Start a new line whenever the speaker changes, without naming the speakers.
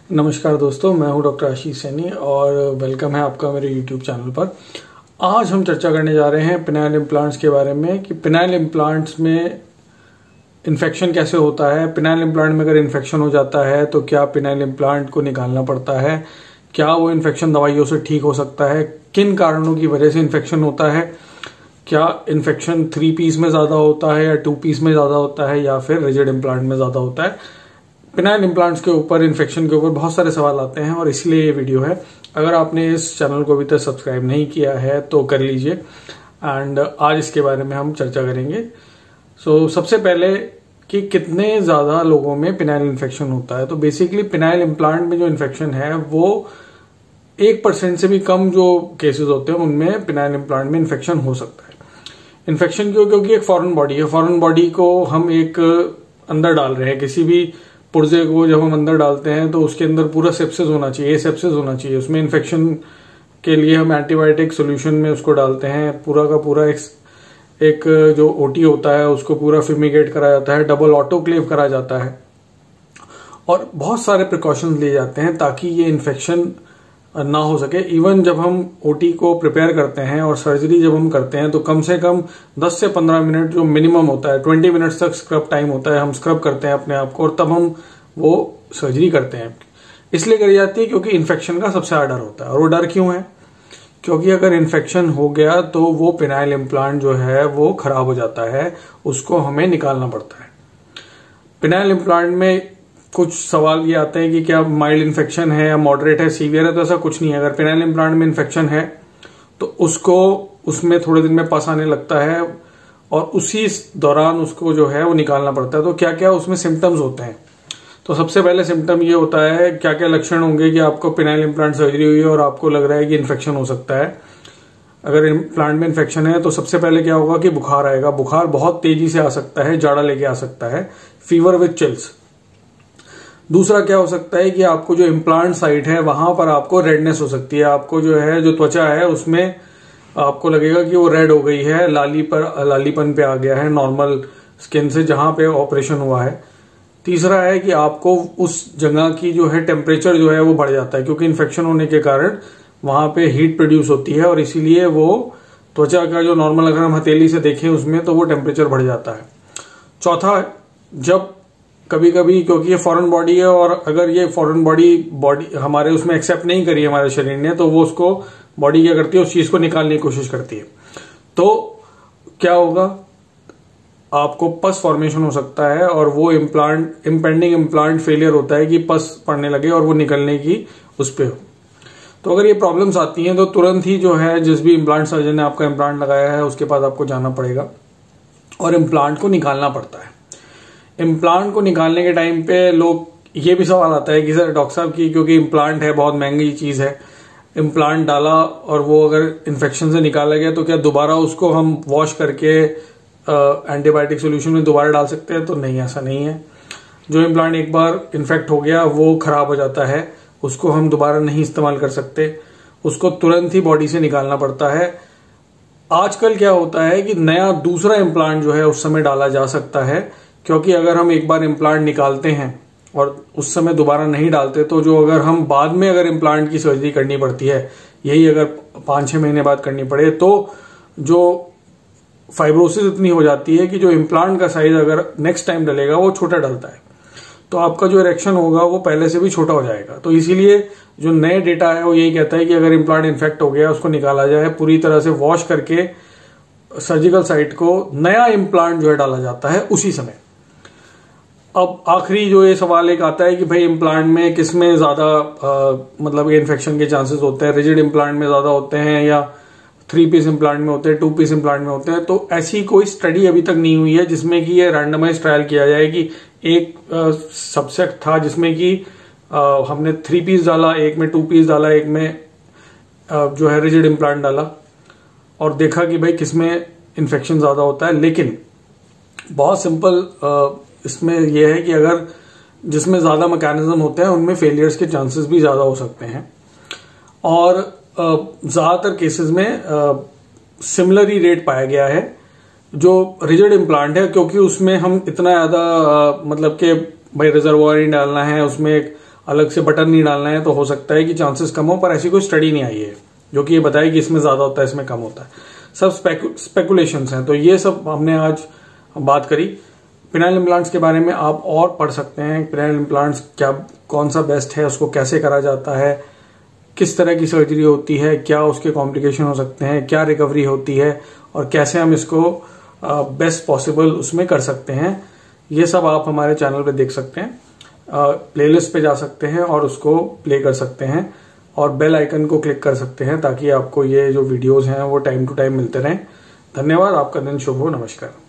नमस्कार दोस्तों, मैं हूं डॉक्टर आशीष सैनी और वेलकम है आपका मेरे YouTube चैनल पर। आज हम चर्चा करने जा रहे हैं पिनाइल इम्प्लांट्स के बारे में कि पिनाइल इम्प्लांट्स में इन्फेक्शन कैसे होता है। पिनाइल इम्प्लांट में अगर इन्फेक्शन हो जाता है तो क्या पिनाइल इम्प्लांट को निकालना पड़ता है, क्या वो इन्फेक्शन दवाइयों से ठीक हो सकता है, किन कारणों की वजह से इन्फेक्शन होता है, क्या इन्फेक्शन 3 पीस में ज़्यादा होता है या 2 पीस में ज़्यादा होता है या फिर रिजिड इम्प्लांट में ज़्यादा होता है। पिनाइल इम्प्लांट्स के ऊपर, इन्फेक्शन के ऊपर बहुत सारे सवाल आते हैं और इसलिए ये वीडियो है। अगर आपने इस चैनल को अभी तक सब्सक्राइब नहीं किया है तो कर लीजिए एंड आज इसके बारे में हम चर्चा करेंगे। सबसे पहले कि कितने ज़्यादा लोगों में पिनाइल इन्फेक्शन होता है। तो बेसिकली पिनाइल इम्प्लांट में जो इन्फेक्शन है वो 1% से भी कम जो केसेस होते हैं उनमें पिनाइल इम्प्लांट में इन्फेक्शन हो सकता है। इन्फेक्शन क्यों? क्योंकि एक फॉरेन बॉडी है। फॉरेन बॉडी को हम एक अंदर डाल रहे हैं। किसी भी पुर्जे को जब हम अंदर डालते हैं तो उसके अंदर पूरा सेप्सिस होना चाहिए, सेप्सिस होना चाहिए। उसमें इन्फेक्शन के लिए हम एंटीबायोटिक सॉल्यूशन में उसको डालते हैं। पूरा का पूरा एक जो ओटी होता है उसको पूरा फिमिगेट करा जाता है, डबल ऑटोक्लेव करा जाता है और बहुत सारे प्रिकॉशंस लिए जाते हैं ताकि ये इन्फेक्शन ना हो सके। इवन जब हम ओटी को प्रिपेयर करते हैं और सर्जरी जब हम करते हैं तो कम से कम 10 से 15 मिनट जो मिनिमम होता है, 20 मिनट्स तक स्क्रब टाइम होता है। हम स्क्रब करते हैं अपने आप को और तब हम वो सर्जरी करते हैं। इसलिए करी जाती है क्योंकि इन्फेक्शन का सबसे बड़ा डर होता है। और वो डर क्यों है? क्योंकि अगर इन्फेक्शन हो गया तो वो पिनाइल इम्प्लांट जो है वो खराब हो जाता है, उसको हमें निकालना पड़ता है। पिनाइल इम्प्लांट में कुछ सवाल ये आते हैं कि क्या माइल्ड इन्फेक्शन है या मॉडरेट है, सीवियर है। तो ऐसा कुछ नहीं है। अगर पिनाइल इम्प्लांट में इन्फेक्शन है तो उसमें थोड़े दिन में पस आने लगता है और उसी दौरान उसको जो है वो निकालना पड़ता है। तो क्या क्या उसमें सिम्टम्स होते हैं? तो सबसे पहले सिम्टम ये होता है, क्या क्या लक्षण होंगे कि आपको पिनाइल इम्प्लांट सर्जरी हुई है और आपको लग रहा है कि इन्फेक्शन हो सकता है। अगर इम्प्लांट में इन्फेक्शन है तो सबसे पहले क्या होगा कि बुखार आएगा। बुखार बहुत तेजी से आ सकता है, जाड़ा लेके आ सकता है, फीवर विद चिल्स। दूसरा क्या हो सकता है कि आपको जो इम्प्लांट साइट है वहां पर आपको रेडनेस हो सकती है। आपको जो है जो त्वचा है उसमें आपको लगेगा कि वो रेड हो गई है, लालीपन पे आ गया है नॉर्मल स्किन से जहां पे ऑपरेशन हुआ है। तीसरा है कि आपको उस जगह की जो है टेम्परेचर जो है वो बढ़ जाता है क्योंकि इन्फेक्शन होने के कारण वहां पे हीट प्रोड्यूस होती है और इसीलिए वो त्वचा का जो नॉर्मल, अगर हम हथेली से देखें उसमें, तो वो टेम्परेचर बढ़ जाता है। चौथा, जब कभी कभी क्योंकि ये फॉरेन बॉडी है और अगर ये फॉरेन बॉडी हमारे उसमें एक्सेप्ट नहीं करी हमारे शरीर ने तो वो उसको बॉडी क्या करती है, उस चीज को निकालने की कोशिश करती है। तो क्या होगा, आपको पस फॉर्मेशन हो सकता है और वो इम्पेंडिंग इम्प्लांट फेलियर होता है कि पस पड़ने लगे और वो निकलने की उस पे हो। तो अगर ये प्रॉब्लम्स आती हैं तो तुरंत ही जो है जिस भी इम्प्लांट सर्जन ने आपका इम्प्लांट लगाया है उसके पास आपको जाना पड़ेगा और इम्प्लांट को निकालना पड़ता है। इम्प्लांट को निकालने के टाइम पे लोग ये भी सवाल आता है कि सर डॉक्टर साहब की, क्योंकि इम्प्लांट है, बहुत महंगी चीज है, इम्प्लांट डाला और वो अगर इन्फेक्शन से निकाला गया तो क्या दोबारा उसको हम वॉश करके एंटीबायोटिक सॉल्यूशन में दोबारा डाल सकते हैं? तो नहीं, ऐसा नहीं है। जो इम्प्लांट एक बार इन्फेक्ट हो गया वो खराब हो जाता है, उसको हम दोबारा नहीं इस्तेमाल कर सकते, उसको तुरंत ही बॉडी से निकालना पड़ता है। आजकल क्या होता है कि नया दूसरा इम्प्लांट जो है उस समय डाला जा सकता है, क्योंकि अगर हम एक बार इम्प्लांट निकालते हैं और उस समय दोबारा नहीं डालते तो जो अगर हम बाद में अगर इम्प्लांट की सर्जरी करनी पड़ती है, यही अगर 5-6 महीने बाद करनी पड़े, तो जो फाइब्रोसिस इतनी हो जाती है कि जो इम्प्लांट का साइज अगर नेक्स्ट टाइम डलेगा वो छोटा डलता है, तो आपका जो इरेक्शन होगा वो पहले से भी छोटा हो जाएगा। तो इसीलिए जो नए डेटा है वो यही कहता है कि अगर इम्प्लांट इन्फेक्ट हो गया उसको निकाला जाए, पूरी तरह से वॉश करके सर्जिकल साइट को नया इम्प्लांट जो है डाला जाता है उसी समय। अब आखिरी जो ये सवाल एक आता है कि भाई इम्प्लांट में किसमें ज्यादा मतलब इन्फेक्शन के चांसेस होते हैं, रिजिड इम्प्लांट में ज्यादा होते हैं या 3 पीस इम्प्लांट में होते हैं, 2 पीस इम्प्लांट में होते हैं? तो ऐसी कोई स्टडी अभी तक नहीं हुई है जिसमें कि ये रैंडमाइज ट्रायल किया जाए कि एक सब्जेक्ट था जिसमें कि हमने 3 पीस डाला, एक में 2 पीस डाला, एक में जो है रिजिड इम्प्लांट डाला और देखा कि भाई किसमें इन्फेक्शन ज्यादा होता है। लेकिन बहुत सिंपल इसमें यह है कि अगर जिसमें ज्यादा मैकेनिज्म होते हैं उनमें फेलियर्स के चांसेस भी ज्यादा हो सकते हैं और ज्यादातर केसेस में सिमिलर ही रेट पाया गया है जो रिजिड इम्प्लांट है, क्योंकि उसमें हम इतना ज्यादा मतलब कि भाई रिजर्वॉयर ही डालना है, उसमें एक अलग से बटन नहीं डालना है, तो हो सकता है कि चांसेस कम हो, पर ऐसी कोई स्टडी नहीं आई है जो कि ये बताए कि इसमें ज्यादा होता है, इसमें कम होता है। सब स्पेकुलेशंस हैं। तो ये सब हमने आज बात करी। पिनाइल इम्प्लांट्स के बारे में आप और पढ़ सकते हैं। पिनाइल इम्प्लांट्स क्या, कौन सा बेस्ट है, उसको कैसे करा जाता है, किस तरह की सर्जरी होती है, क्या उसके कॉम्प्लिकेशन हो सकते हैं, क्या रिकवरी होती है, और कैसे हम इसको बेस्ट पॉसिबल उसमें कर सकते हैं, ये सब आप हमारे चैनल पे देख सकते हैं। प्लेलिस्ट पे जा सकते हैं और उसको प्ले कर सकते हैं, और बेल आइकन को क्लिक कर सकते हैं ताकि आपको ये जो वीडियोस हैं वो टाइम टू टाइम मिलते रहें। धन्यवाद। आपका दिन शुभ हो। नमस्कार।